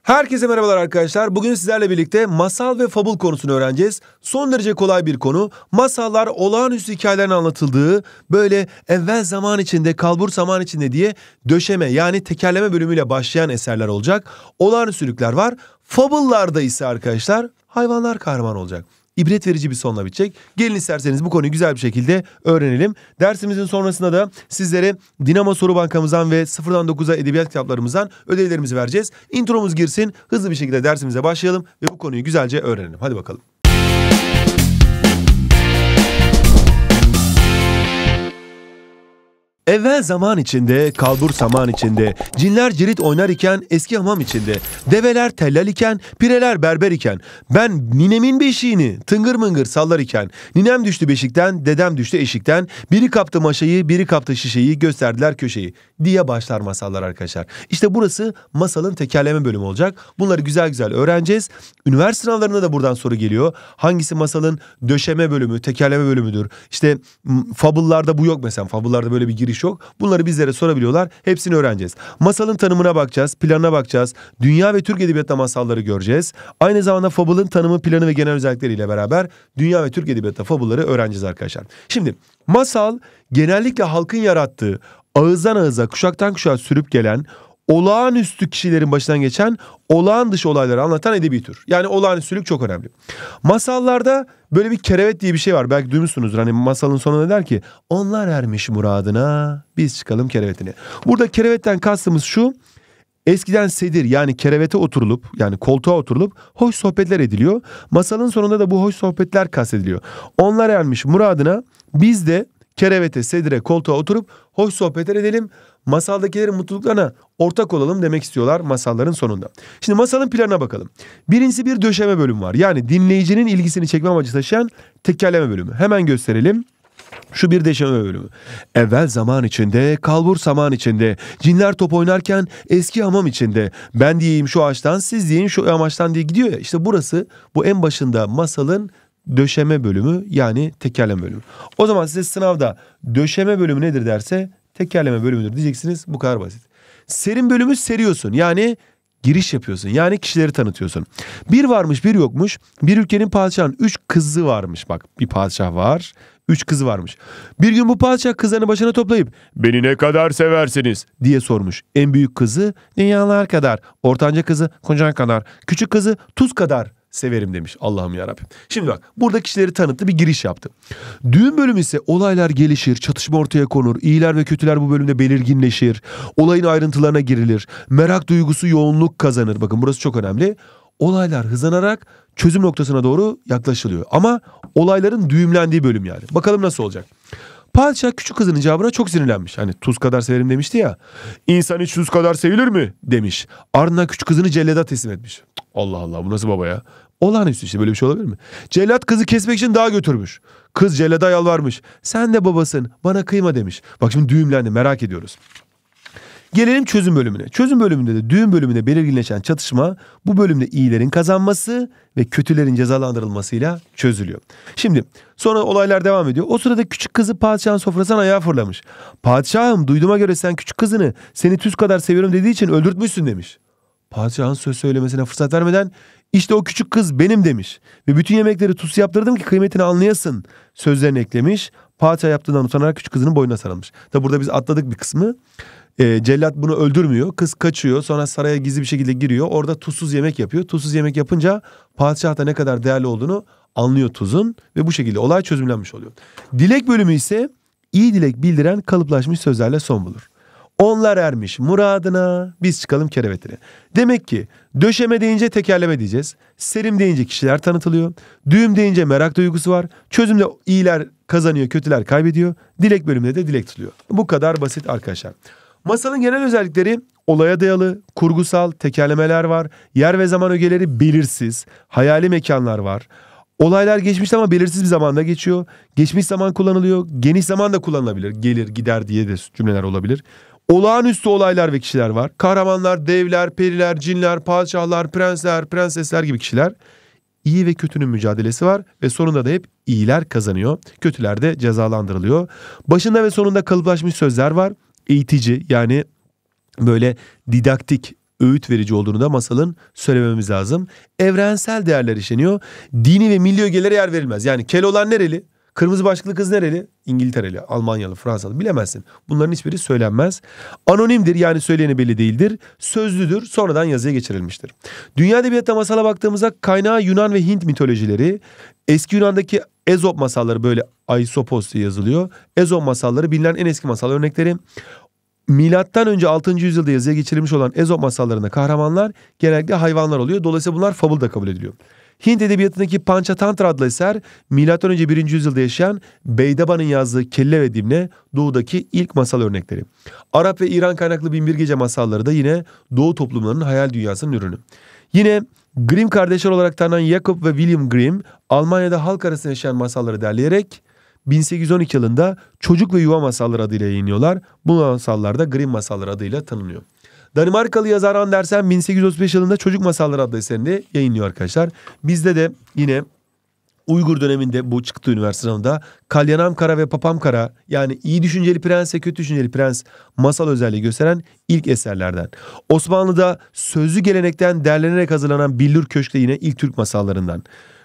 Herkese merhabalar arkadaşlar. Bugün sizlerle birlikte masal ve fabul konusunu öğreneceğiz. Son derece kolay bir konu. Masallar olağanüstü hikayelerin anlatıldığı, böyle evvel zaman içinde, kalbur zaman içinde diye döşeme yani tekerleme bölümüyle başlayan eserler olacak. Olağanüstülükler var. Fabullarda ise arkadaşlar hayvanlar kahraman olacak. İbret verici bir sonla bitecek. Gelin isterseniz bu konuyu güzel bir şekilde öğrenelim. Dersimizin sonrasında da sizlere Dinamo Soru Bankamızdan ve 0'dan 9'a edebiyat kitaplarımızdan ödevlerimizi vereceğiz. Intromuz girsin, hızlı bir şekilde dersimize başlayalım ve bu konuyu güzelce öğrenelim. Hadi bakalım. Evvel zaman içinde, kalbur saman içinde, cinler cirit oynar iken eski hamam içinde, develer tellal iken, pireler berber iken, ben ninemin beşiğini tıngır mıngır sallar iken, ninem düştü beşikten, dedem düştü eşikten, biri kaptı maşayı, biri kaptı şişeyi, gösterdiler köşeyi diye başlar masallar arkadaşlar. İşte burası masalın tekerleme bölümü olacak. Bunları güzel güzel öğreneceğiz. Üniversite sınavlarında da buradan soru geliyor. Hangisi masalın döşeme bölümü, tekerleme bölümüdür? İşte fabullarda bu yok mesela. Fabullarda böyle bir giriş yok. Bunları bizlere sorabiliyorlar. Hepsini öğreneceğiz. Masalın tanımına bakacağız, planına bakacağız. Dünya ve Türk edebiyatında masalları göreceğiz. Aynı zamanda fabulun tanımı, planı ve genel özellikleriyle beraber dünya ve Türk edebiyatında fabulları öğreneceğiz arkadaşlar. Şimdi masal genellikle halkın yarattığı, ağızdan ağıza, kuşaktan kuşağa sürüp gelen, olağanüstü kişilerin başından geçen olağan dışı olayları anlatan edebi tür. Yani olağanüstülük çok önemli. Masallarda böyle bir kerevet diye bir şey var. Belki duymuşsunuzdur. Hani masalın sonunda der ki onlar ermiş muradına biz çıkalım kerevetine. Burada kerevetten kastımız şu. Eskiden sedir yani kerevete oturulup yani koltuğa oturulup hoş sohbetler ediliyor. Masalın sonunda da bu hoş sohbetler kastediliyor. Onlar ermiş muradına biz de kerevete, sedire, koltuğa oturup hoş sohbetler edelim. Masaldakilerin mutluluklarına ortak olalım demek istiyorlar masalların sonunda. Şimdi masalın planına bakalım. Birincisi bir döşeme bölümü var. Yani dinleyicinin ilgisini çekme amacı taşıyan tekerleme bölümü. Hemen gösterelim. Şu bir döşeme bölümü. Evvel zaman içinde, kalbur saman içinde, cinler top oynarken eski hamam içinde, ben diyeyim şu ağaçtan, siz deyin şu amaçtan diye gidiyor ya. İşte burası bu en başında masalın döşeme bölümü yani tekerleme bölümü. O zaman size sınavda döşeme bölümü nedir derse tekerleme bölümüdür diyeceksiniz. Bu kadar basit. Serim bölümü seriyorsun yani giriş yapıyorsun yani kişileri tanıtıyorsun. Bir varmış bir yokmuş, bir ülkenin padişahının 3 kızı varmış. Bak bir padişah var, 3 kızı varmış. Bir gün bu padişah kızlarını başına toplayıp beni ne kadar seversiniz diye sormuş. En büyük kızı dünyalar kadar, ortanca kızı kocaman kadar, küçük kızı tuz kadar severim demiş. Allah'ım yarabbim. Şimdi bak burada kişileri tanıttı, bir giriş yaptı. Düğün bölümü ise olaylar gelişir, çatışma ortaya konur, iyiler ve kötüler bu bölümde belirginleşir, olayın ayrıntılarına girilir, merak duygusu yoğunluk kazanır. Bakın burası çok önemli. Olaylar hızlanarak çözüm noktasına doğru yaklaşılıyor. Ama olayların düğümlendiği bölüm yani. Bakalım nasıl olacak? Padişah küçük kızının cevabına çok sinirlenmiş. Hani tuz kadar severim demişti ya. İnsan hiç tuz kadar sevilir mi demiş. Ardından küçük kızını cellada teslim etmiş. Allah Allah bu nasıl baba ya? Olağanüstü işte böyle bir şey olabilir mi? Cellat kızı kesmek için dağa götürmüş. Kız cellada yalvarmış. Sen de babasın bana kıyma demiş. Bak şimdi düğümlendi merak ediyoruz. Gelelim çözüm bölümüne. Çözüm bölümünde de düğün bölümünde belirginleşen çatışma bu bölümde iyilerin kazanması ve kötülerin cezalandırılmasıyla çözülüyor. Şimdi sonra olaylar devam ediyor. O sırada küçük kızı padişahın sofrasından ayağa fırlamış. Padişahım duyduğuma göre sen küçük kızını seni tuz kadar seviyorum dediği için öldürtmüşsün demiş. Padişahın söz söylemesine fırsat vermeden işte o küçük kız benim demiş. Ve bütün yemekleri tuz yaptırdım ki kıymetini anlayasın sözlerini eklemiş. Padişah yaptığından utanarak küçük kızının boynuna sarılmış. Tabi burada biz atladık bir kısmı. Cellat bunu öldürmüyor. Kız kaçıyor. Sonra saraya gizli bir şekilde giriyor. Orada tuzsuz yemek yapıyor. Tuzsuz yemek yapınca padişah da ne kadar değerli olduğunu anlıyor tuzun. Ve bu şekilde olay çözümlenmiş oluyor. Dilek bölümü ise iyi dilek bildiren kalıplaşmış sözlerle son bulur. Onlar ermiş muradına biz çıkalım kerevetine. Demek ki döşeme deyince tekerleme diyeceğiz. Serim deyince kişiler tanıtılıyor. Düğüm deyince merak duygusu var. Çözümde iyiler kazanıyor, kötüler kaybediyor. Dilek bölümünde de dilek tutuluyor. Bu kadar basit arkadaşlar. Masalın genel özellikleri olaya dayalı, kurgusal, tekerlemeler var. Yer ve zaman ögeleri belirsiz, hayali mekanlar var. Olaylar geçmişte ama belirsiz bir zamanda geçiyor. Geçmiş zaman kullanılıyor, geniş zaman da kullanılabilir. Gelir, gider diye de cümleler olabilir. Olağanüstü olaylar ve kişiler var. Kahramanlar, devler, periler, cinler, padişahlar, prensler, prensesler gibi kişiler. İyi ve kötünün mücadelesi var ve sonunda da hep iyiler kazanıyor. Kötüler de cezalandırılıyor. Başında ve sonunda kalıplaşmış sözler var. Eğitici yani böyle didaktik öğüt verici olduğunu da masalın söylememiz lazım. Evrensel değerler işleniyor. Dini ve milli ögelere yer verilmez. Yani Keloğlan nereli? Kırmızı başlıklı kız nereli? İngiltereli, Almanyalı, Fransalı bilemezsin. Bunların hiçbiri söylenmez. Anonimdir, yani söyleyeni belli değildir. Sözlüdür, sonradan yazıya geçirilmiştir. Dünya edebiyatına masala baktığımızda kaynağı Yunan ve Hint mitolojileri. Eski Yunan'daki Ezop masalları, böyle Aesopos diye yazılıyor. Ezop masalları bilinen en eski masal örnekleri. Milattan önce 6. yüzyılda yazıya geçirilmiş olan Ezop masallarında kahramanlar genellikle hayvanlar oluyor. Dolayısıyla bunlar fabul da kabul ediliyor. Hint edebiyatındaki Panchatantra adlı eser milattan önce 1. yüzyılda yaşayan Beydaba'nın yazdığı Kelle ve Dimne doğudaki ilk masal örnekleri. Arap ve İran kaynaklı Binbir Gece masalları da yine doğu toplumlarının hayal dünyasının ürünü. Yine Grimm kardeşler olarak tanınan Jacob ve William Grimm Almanya'da halk arasında yaşayan masalları derleyerek 1812 yılında Çocuk ve Yuva Masalları adıyla yayınlıyorlar. Bu masallar da Grimm Masalları adıyla tanınıyor. Danimarkalı yazar Andersen 1835 yılında Çocuk Masalları adlı eserini yayınlıyor arkadaşlar. Bizde de yine Uygur döneminde bu çıktı üniversite sınavında Kalyanam Kara ve Papam Kara, yani iyi düşünceli prens ve kötü düşünceli prens masal özelliği gösteren ilk eserlerden. Osmanlı'da sözlü gelenekten derlenerek hazırlanan Billur Köşk de yine ilk Türk masallarından.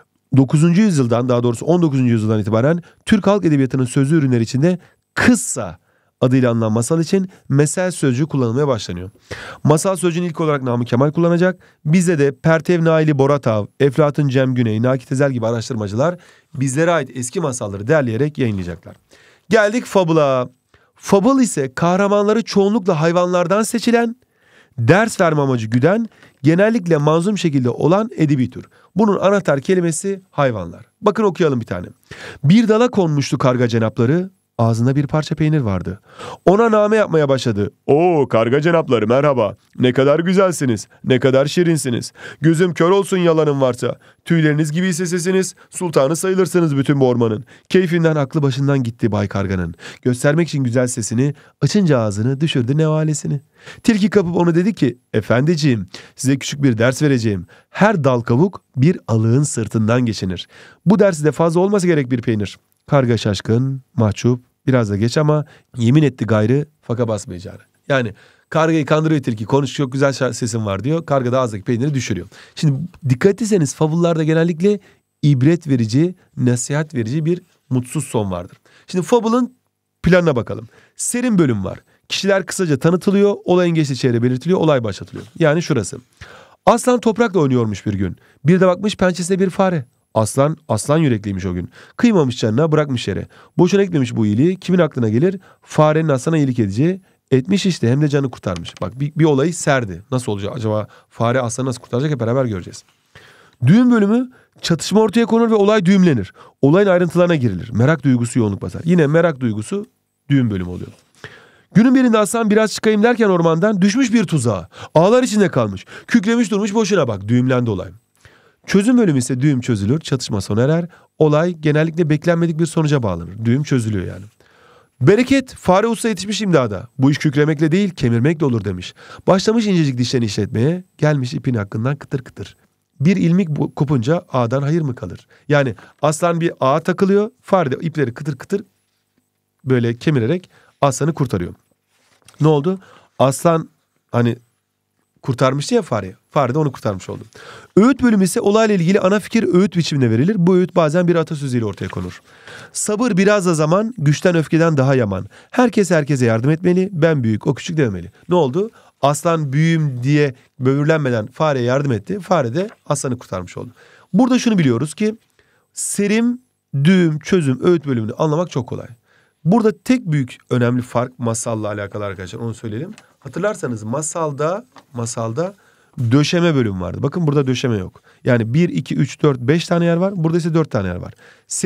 9. yüzyıldan, daha doğrusu 19. yüzyıldan itibaren Türk halk edebiyatının sözlü ürünleri içinde kıssa adıyla anılan masal için mesel sözcüğü kullanılmaya başlanıyor. Masal sözcüğünü ilk olarak Namık Kemal kullanacak. Bizde de Pertev Naili Boratav, Eflatun Cem Güney, Nakit Ezel gibi araştırmacılar bizlere ait eski masalları derleyerek yayınlayacaklar. Geldik fabula. Fabul ise kahramanları çoğunlukla hayvanlardan seçilen, ders verme amacı güden, genellikle manzum şekilde olan edebi tür. Bunun anahtar kelimesi hayvanlar. Bakın okuyalım bir tane. Bir dala konmuştu karga cenapları, ağzında bir parça peynir vardı. Ona name yapmaya başladı. "Oo karga cenapları, merhaba. Ne kadar güzelsiniz, ne kadar şirinsiniz. Gözüm kör olsun yalanım varsa. Tüyleriniz gibi ise sesiniz, sultanı sayılırsınız bütün bu ormanın." Keyfinden aklı başından gitti Bay Karga'nın. Göstermek için güzel sesini, açınca ağzını düşürdü nevalesini. Tilki kapıp onu dedi ki, "Efendiciğim, size küçük bir ders vereceğim. Her dal kavuk bir alığın sırtından geçinir. Bu dersi de fazla olması gerek bir peynir." Karga şaşkın, mahcup, biraz da geç ama yemin etti gayrı faka basmayacağını. Yani kargayı kandırıyor tilki. Konuş, çok güzel sesin var diyor. Karga da ağızdaki peyniri düşürüyor. Şimdi dikkat etseniz fabullarda genellikle ibret verici, nasihat verici bir mutsuz son vardır. Şimdi fabulun planına bakalım. Serin bölüm var. Kişiler kısaca tanıtılıyor, olayın geçtiği çevre belirtiliyor, olay başlatılıyor. Yani şurası. Aslan toprakla oynuyormuş bir gün. Bir de bakmış pençesinde bir fare. Aslan yürekliymiş o gün. Kıymamış canına, bırakmış yere. Boşuna gitmemiş bu iyiliği. Kimin aklına gelir? Farenin aslana iyilik edeceği. Etmiş işte, hem de canı kurtarmış. Bak bir olayı serdi. Nasıl olacak acaba, fare aslanı nasıl kurtaracak, hep beraber göreceğiz. Düğüm bölümü, çatışma ortaya konur ve olay düğümlenir. Olayın ayrıntılarına girilir. Merak duygusu yoğunluk basar. Yine merak duygusu düğüm bölümü oluyor. Günün birinde aslan biraz çıkayım derken ormandan düşmüş bir tuzağa. Ağlar içinde kalmış. Kükremiş durmuş boşuna, bak düğümlendi olay. Çözüm bölümü ise düğüm çözülür, çatışma sona erer. Olay genellikle beklenmedik bir sonuca bağlanır. Düğüm çözülüyor yani. Bereket, fare usta yetişmiş imdada. Bu iş kükremekle değil, kemirmekle olur demiş. Başlamış incecik dişlerini işletmeye, gelmiş ipin hakkından kıtır kıtır. Bir ilmik kopunca ağdan hayır mı kalır? Yani aslan bir ağa takılıyor, fare de ipleri kıtır kıtır böyle kemirerek aslanı kurtarıyor. Ne oldu? Aslan hani kurtarmıştı ya fareyi. Fare de onu kurtarmış oldu. Öğüt bölümü ise olayla ilgili ana fikir öğüt biçiminde verilir. Bu öğüt bazen bir atasözüyle ortaya konur. Sabır biraz da zaman, güçten öfkeden daha yaman. Herkes herkese yardım etmeli, ben büyük o küçük dememeli. Ne oldu? Aslan büyüğüm diye böbürlenmeden fareye yardım etti. Fare de aslanı kurtarmış oldu. Burada şunu biliyoruz ki serim, düğüm, çözüm, öğüt bölümünü anlamak çok kolay. Burada tek büyük önemli fark masalla alakalı arkadaşlar, onu söyleyelim. Hatırlarsanız masalda döşeme bölüm vardı. Bakın burada döşeme yok. Yani 1, 2, 3, 4, 5 tane yer var. Burada ise 4 tane yer var.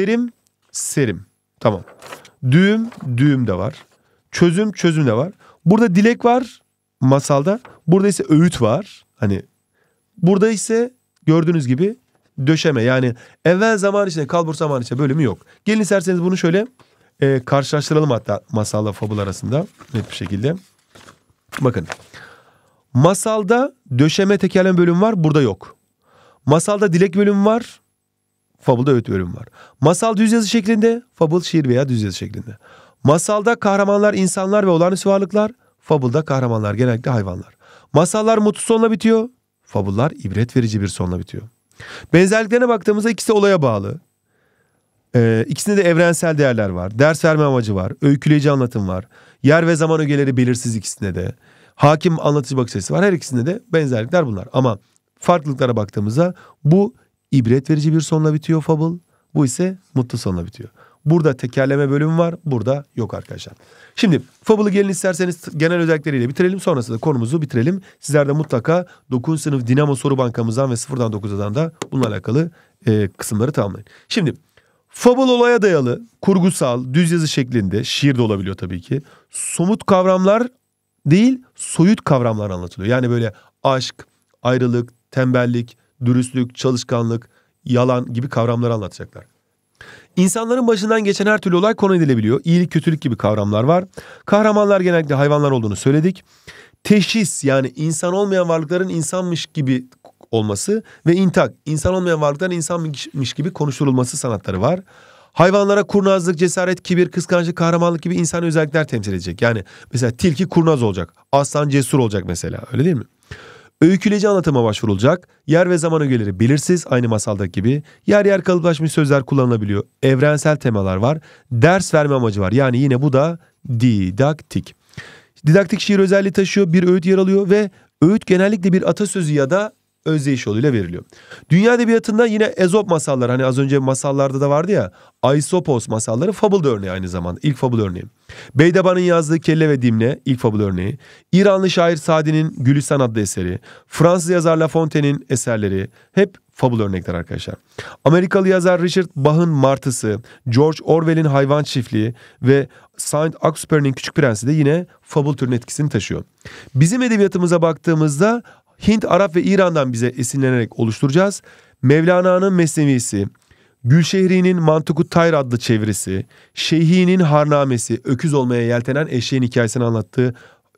Serim. Tamam. Düğüm de var. Çözüm de var. Burada dilek var masalda. Burada ise öğüt var. Hani burada ise gördüğünüz gibi döşeme. Yani evvel zaman içinde, kalbur zaman içinde bölümü yok. Gelin isterseniz bunu şöyle karşılaştıralım hatta masalla fabul arasında net bir şekilde. Bakın. Masalda döşeme tekerleme bölüm var, burada yok. Masalda dilek bölümü var, fabulda öğüt bölümü var. Masal düz yazı şeklinde, fabul şiir veya düz yazı şeklinde. Masalda kahramanlar insanlar ve olağanüstü varlıklar, fabulda kahramanlar genellikle hayvanlar. Masallar mutlu sonla bitiyor. Fabullar ibret verici bir sonla bitiyor. Benzerliklerine baktığımızda ikisi de olaya bağlı. İkisinde de evrensel değerler var. Ders verme amacı var. Öyküleyici anlatım var. Yer ve zaman ögeleri belirsiz ikisinde de. Hakim anlatıcı bakış açısı var. Her ikisinde de benzerlikler bunlar. Ama farklılıklara baktığımızda bu ibret verici bir sonla bitiyor fabul. Bu ise mutlu sonla bitiyor. Burada tekerleme bölümü var. Burada yok arkadaşlar. Şimdi fabulu gelin isterseniz genel özellikleriyle bitirelim. Sonrasında konumuzu bitirelim. Sizler de mutlaka 9. sınıf Dinamo soru bankamızdan ve 0'dan 9'dan da bununla alakalı kısımları tamamlayın. Şimdi fabul olaya dayalı, kurgusal, düz yazı şeklinde, şiir de olabiliyor tabii ki. Somut kavramlar değil, soyut kavramlar anlatılıyor. Yani böyle aşk, ayrılık, tembellik, dürüstlük, çalışkanlık, yalan gibi kavramları anlatacaklar. İnsanların başından geçen her türlü olay konu edilebiliyor. İyilik, kötülük gibi kavramlar var. Kahramanlar genellikle hayvanlar olduğunu söyledik. Teşhis, yani insan olmayan varlıkların insanmış gibi olması ve intak, insan olmayan varlıkların insanmış gibi konuşturulması sanatları var. Hayvanlara kurnazlık, cesaret, kibir, kıskançlık, kahramanlık gibi insan özellikler temsil edecek. Yani mesela tilki kurnaz olacak, aslan cesur olacak mesela, öyle değil mi? Öyküleyici anlatıma başvurulacak. Yer ve zaman ögeleri belirsiz, aynı masaldaki gibi. Yer yer kalıplaşmış sözler kullanılabiliyor. Evrensel temalar var. Ders verme amacı var. Yani yine bu da didaktik. Didaktik şiir özelliği taşıyor. Bir öğüt yer alıyor ve öğüt genellikle bir atasözü ya da özdeyiş yoluyla veriliyor. Dünya edebiyatında yine Ezop masalları, hani az önce masallarda da vardı ya, Aesopos masalları fabul da örneği aynı zamanda. İlk fabul örneği. Beydeba'nın yazdığı Kelle ve Dimne ilk fabul örneği. İranlı şair Sadi'nin Gülistan adlı eseri. Fransız yazar La Fontaine'in eserleri hep fabul örnekler arkadaşlar. Amerikalı yazar Richard Bach'ın Martısı, George Orwell'in Hayvan Çiftliği ve Saint-Exupéry'nin Küçük Prensi de yine fabul türünün etkisini taşıyor. Bizim edebiyatımıza baktığımızda Hint, Arap ve İran'dan bize esinlenerek oluşturacağız. Mevlana'nın Mesnevisi, Gülşehri'nin Mantık-ı Tayr adlı çevirisi, Şeyhi'nin Harnamesi, öküz olmaya yeltenen eşeğin hikayesini anlattığı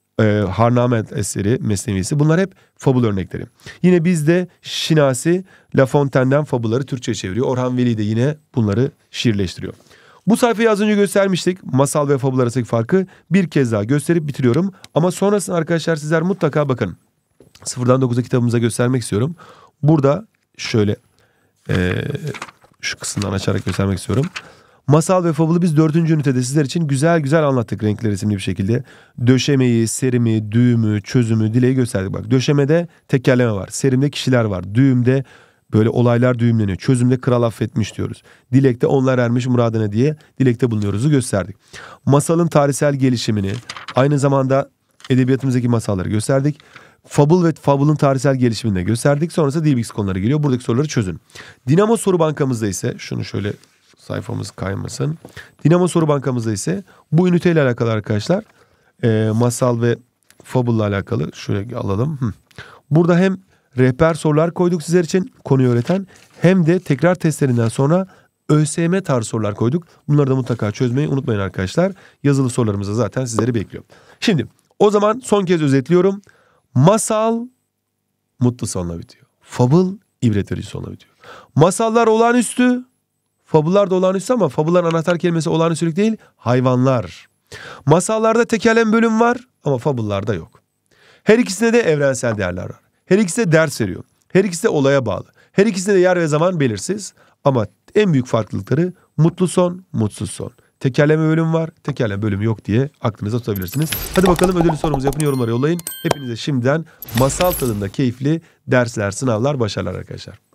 Harname eseri, Mesnevisi, bunlar hep fabul örnekleri. Yine bizde Şinasi, La Fontaine'den fabulları Türkçe'ye çeviriyor. Orhan Veli de yine bunları şiirleştiriyor. Bu sayfayı az önce göstermiştik. Masal ve fabul arasındaki farkı bir kez daha gösterip bitiriyorum. Ama sonrasında arkadaşlar sizler mutlaka bakın. 0'dan 9'a kitabımıza göstermek istiyorum. Burada şöyle şu kısımdan açarak göstermek istiyorum. Masal ve fabulu biz 4. ünitede sizler için güzel güzel anlattık renkler isimli bir şekilde. Döşemeyi, serimi, düğümü, çözümü, dileği gösterdik. Bak, döşemede tekerleme var. Serimde kişiler var. Düğümde böyle olaylar düğümleniyor. Çözümde kral affetmiş diyoruz. Dilekte onlar ermiş muradına diye dilekte bulunuyoruzu gösterdik. Masalın tarihsel gelişimini, aynı zamanda edebiyatımızdaki masalları gösterdik. Fabul ve fabulun tarihsel gelişimini de gösterdik. Sonrasında dil bilgisi konuları geliyor. Buradaki soruları çözün. Dinamo soru bankamızda ise, şunu şöyle sayfamız kaymasın. Dinamo soru bankamızda ise bu üniteyle alakalı arkadaşlar, masal ve fabulla alakalı şöyle alalım. Burada hem rehber sorular koyduk sizler için konuyu öğreten, hem de tekrar testlerinden sonra ÖSYM tarzı sorular koyduk. Bunları da mutlaka çözmeyi unutmayın arkadaşlar. Yazılı sorularımız da zaten sizleri bekliyor. Şimdi o zaman son kez özetliyorum. Masal mutlu sonla bitiyor. Fabul ibret verici sonla bitiyor. Masallar olağanüstü, fabullar da olağanüstü, ama fabulların anahtar kelimesi olağanüstülük değil, hayvanlar. Masallarda tekerleme bölüm var ama fabullarda yok. Her ikisinde de evrensel değerler var. Her ikisi de ders veriyor. Her ikisi de olaya bağlı. Her ikisinde de yer ve zaman belirsiz, ama en büyük farklılıkları mutlu son, mutsuz son. Tekerleme bölümü var, tekerleme bölümü yok diye aklınıza tutabilirsiniz. Hadi bakalım, ödülü sorumuzu yapın, yorumlara yollayın. Hepinize şimdiden masal tadında keyifli dersler, sınavlar, başarılar arkadaşlar.